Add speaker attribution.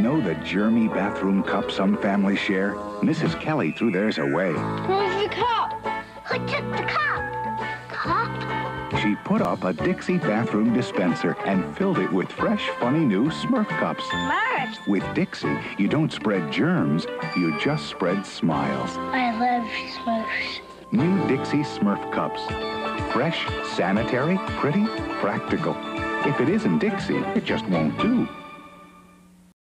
Speaker 1: Know the germy bathroom cup some families share? Mrs. Kelly threw theirs away.
Speaker 2: Where's the cup? Who took the cup? Cup?
Speaker 1: She put up a Dixie bathroom dispenser and filled it with fresh, funny new Smurf cups.
Speaker 2: Smurfs.
Speaker 1: With Dixie, you don't spread germs, you just spread smiles.
Speaker 2: I love Smurfs.
Speaker 1: New Dixie Smurf cups. Fresh, sanitary, pretty, practical. If it isn't Dixie, it just won't do.